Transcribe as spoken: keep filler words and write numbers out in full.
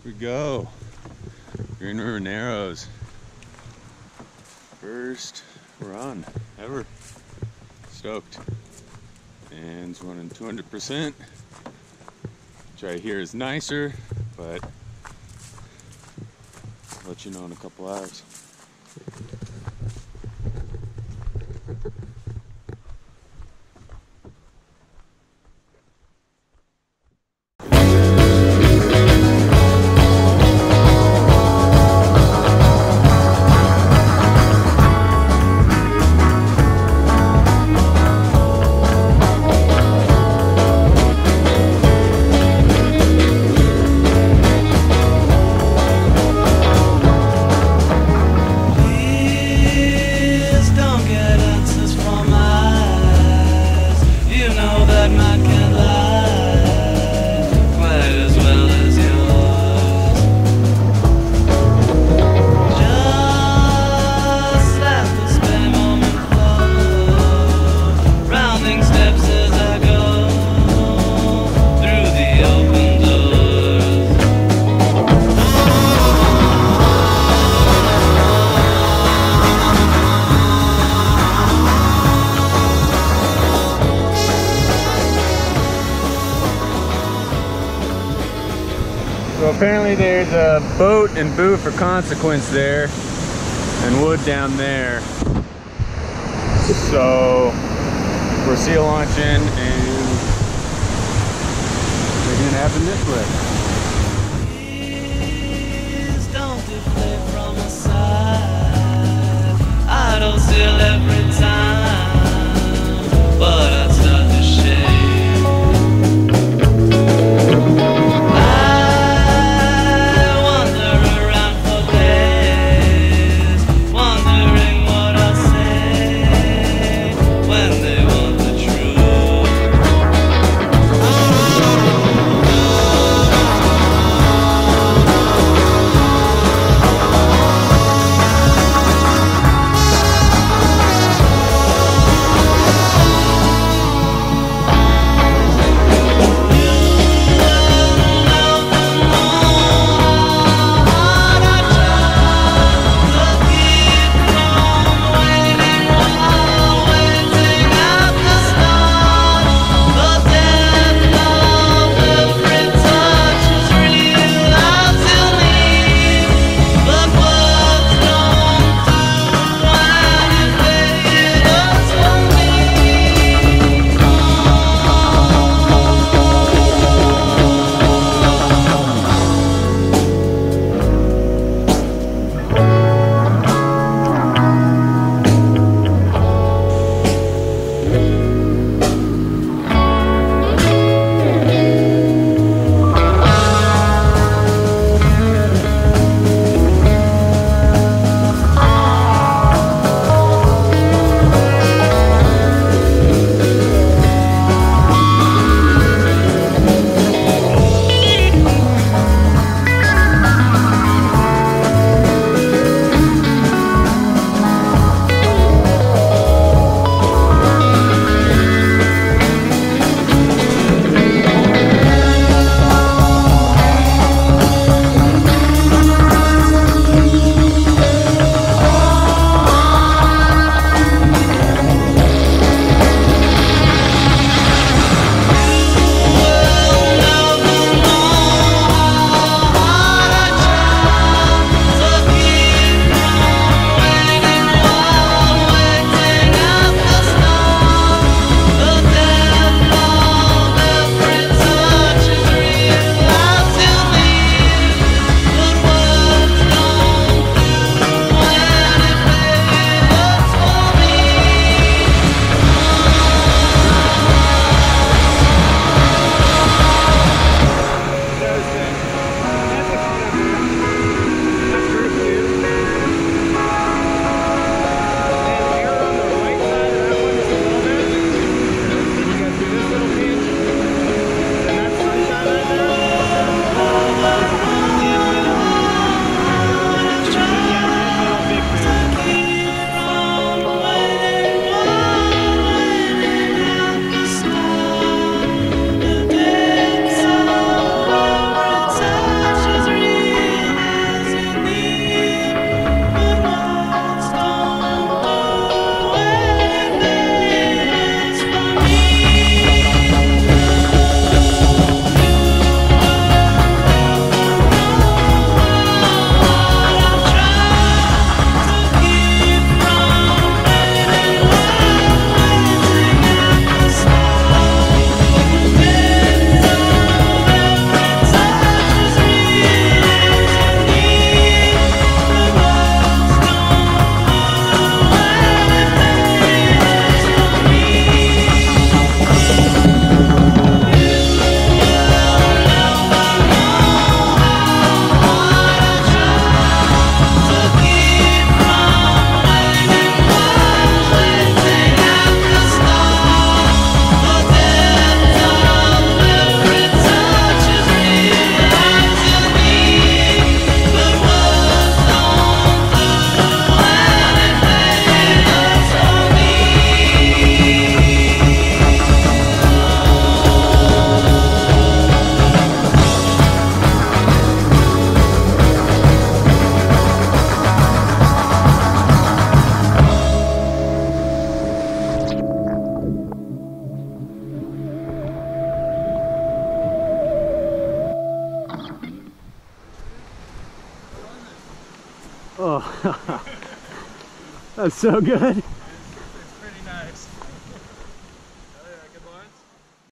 we go. Green River Narrows. First run ever. Stoked. And it's running two hundred percent. Which I hear is nicer, but I'll let you know in a couple hours. So apparently there's a boat and Boofer consequence there and wood down there. So we're seal launching and making it happen this way. Please don't deflate from the side. I don't seal every time, but I start to shake. Oh, that's so good.